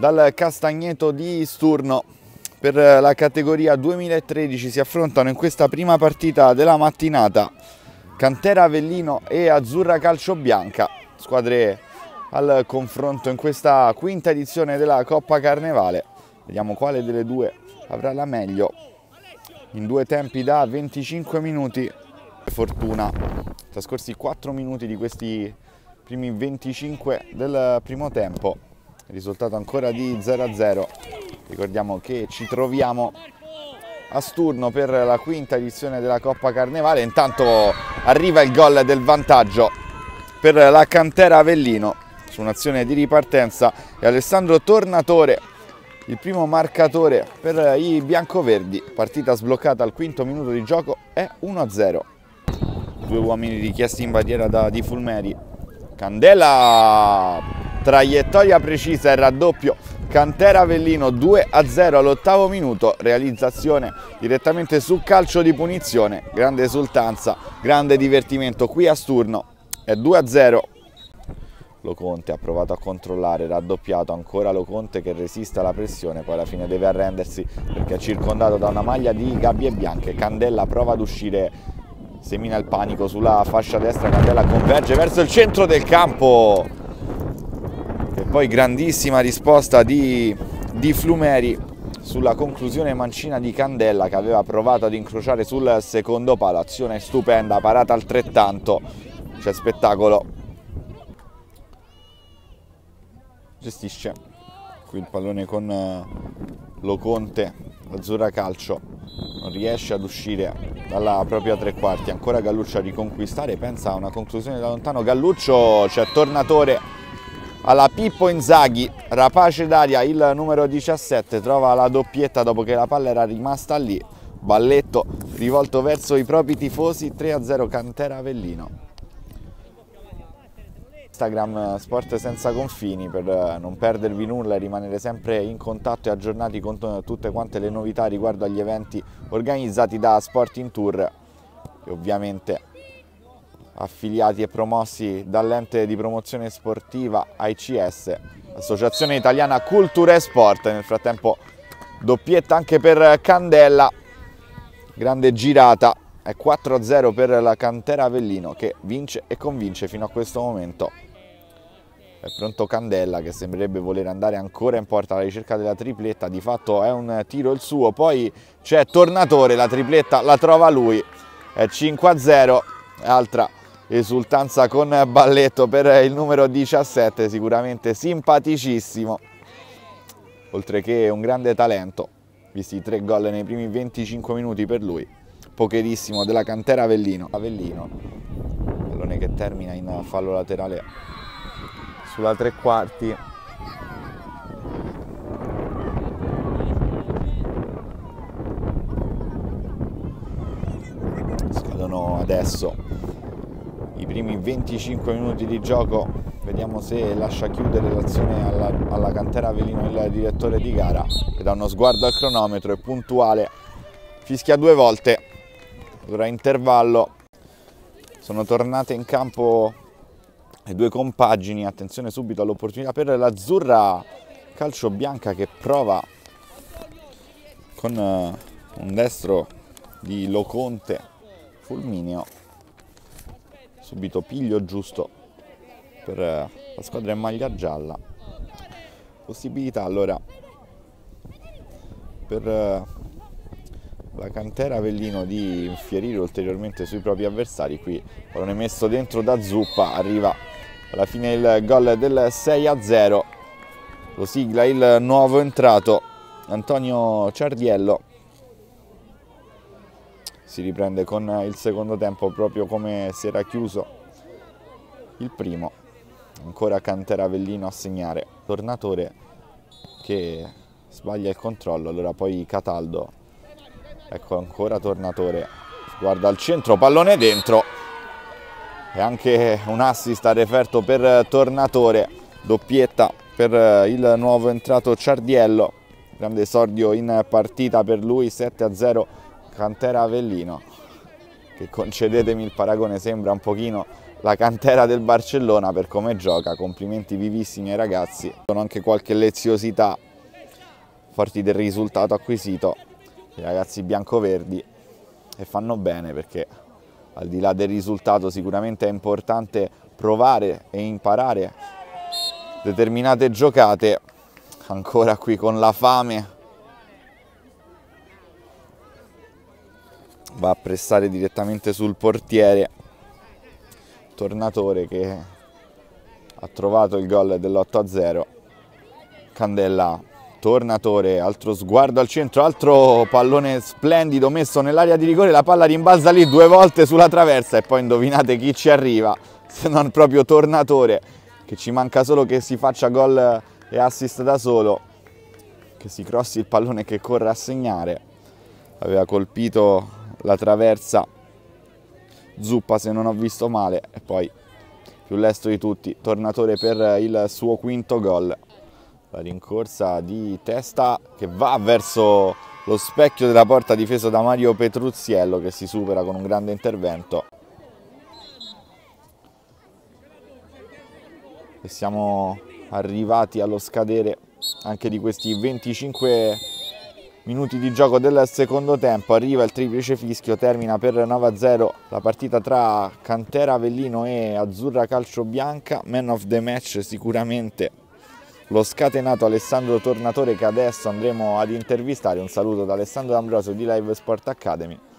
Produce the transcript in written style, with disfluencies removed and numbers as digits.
dal Castagneto di Sturno. Per la categoria 2013 si affrontano in questa prima partita della mattinata Cantera Avellino e Azzurra Calciobianca, squadre al confronto in questa quinta edizione della Coppa Carnevale. Vediamo quale delle due avrà la meglio in due tempi da 25 minuti. Fortuna, trascorsi 4 minuti di questi primi 25 del primo tempo, risultato ancora di 0-0. Ricordiamo che ci troviamo a Sturno per la quinta edizione della Coppa Carnevale. Intanto arriva il gol del vantaggio per la Cantera Avellino su un'azione di ripartenza e Alessandro Tornatore il primo marcatore per i biancoverdi. Partita sbloccata al quinto minuto di gioco, è 1-0. Due uomini richiesti in barriera da Di Fulmeri. Candela, traiettoria precisa e raddoppio. Cantera Avellino 2-0 all'ottavo minuto, realizzazione direttamente su calcio di punizione. Grande esultanza, grande divertimento qui a Sturno, è 2-0. Loconte ha provato a controllare, raddoppiato ancora Loconte che resiste alla pressione, poi alla fine deve arrendersi perché è circondato da una maglia di gabbie bianche. Candela prova ad uscire, semina il panico sulla fascia destra, Candela converge verso il centro del campo e poi grandissima risposta di Flumeri sulla conclusione mancina di Candela che aveva provato ad incrociare sul secondo palo. Azione stupenda, parata altrettanto, c'è spettacolo. Gestisce qui il pallone con Loconte, Azzurra Calcio non riesce ad uscire dalla propria tre quarti, ancora Galluccio a riconquistare, pensa a una conclusione da lontano, Galluccio, c'è Tornatore alla Pippo Inzaghi, rapace d'aria il numero 17, trova la doppietta dopo che la palla era rimasta lì, balletto rivolto verso i propri tifosi, 3-0 Cantera Avellino. Instagram Sport Senza Confini per non perdervi nulla e rimanere sempre in contatto e aggiornati con tutte quante le novità riguardo agli eventi organizzati da Sporting Tour e ovviamente affiliati e promossi dall'ente di promozione sportiva AICS, Associazione Italiana Cultura e Sport. Nel frattempo doppietta anche per Candela, grande girata, è 4-0 per la Cantera Avellino che vince e convince fino a questo momento. È pronto Candela che sembrerebbe voler andare ancora in porta alla ricerca della tripletta, di fatto è un tiro il suo, poi c'è Tornatore, la tripletta la trova lui, è 5-0, altra esultanza con balletto per il numero 17, sicuramente simpaticissimo, oltre che un grande talento, visti i 3 gol nei primi 25 minuti per lui, pocherissimo della Cantera Avellino, pallone che termina in fallo laterale sulla tre quarti. Scadono adesso i primi 25 minuti di gioco, vediamo se lascia chiudere l'azione alla Cantera Avellino il direttore di gara, che dà uno sguardo al cronometro, è puntuale, fischia 2 volte, ora intervallo. Sono tornate in campo le 2 compagini, attenzione subito all'opportunità per l'Azzurra Calciobianca che prova con un destro di Loconte fulmineo, subito piglio giusto per la squadra in maglia gialla. Possibilità allora per la Cantera Avellino di infierire ulteriormente sui propri avversari. Qui pallone messo dentro da Zuppa, arriva alla fine il gol del 6-0, lo sigla il nuovo entrato Antonio Ciardiello. Si riprende con il secondo tempo proprio come si era chiuso il primo, ancora Cantera Avellino a segnare, Tornatore che sbaglia il controllo, allora poi Cataldo, ecco ancora Tornatore, guarda al centro, pallone dentro e anche un assist a referto per Tornatore, doppietta per il nuovo entrato Ciardiello, grande esordio in partita per lui, 7-0 Cantera Avellino che, concedetemi il paragone, sembra un pochino la cantera del Barcellona per come gioca. Complimenti vivissimi ai ragazzi, sono anche qualche leziosità, forti del risultato acquisito, i ragazzi biancoverdi, e fanno bene, perché al di là del risultato sicuramente è importante provare e imparare determinate giocate. Ancora qui con la fame, va a pressare direttamente sul portiere Tornatore, che ha trovato il gol dell'8-0. Candella, Tornatore, altro sguardo al centro, altro pallone splendido messo nell'area di rigore, la palla rimbalza lì 2 volte sulla traversa e poi indovinate chi ci arriva, se non proprio Tornatore, che ci manca solo che si faccia gol e assist da solo, che si crossi il pallone, che corre a segnare. Aveva colpito la traversa Zuppa, se non ho visto male, e poi più lesto di tutti Tornatore per il suo quinto gol. La rincorsa di testa che va verso lo specchio della porta, difeso da Mario Petruzziello, che si supera con un grande intervento. E siamo arrivati allo scadere anche di questi 25 minuti di gioco del secondo tempo. Arriva il triplice fischio, termina per 9-0 la partita tra Cantera Avellino e Azzurra Calciobianca. Man of the match sicuramente lo scatenato Alessandro Tornatore, che adesso andremo ad intervistare. Un saluto da Alessandro D'Ambrosio di Live Sport Academy.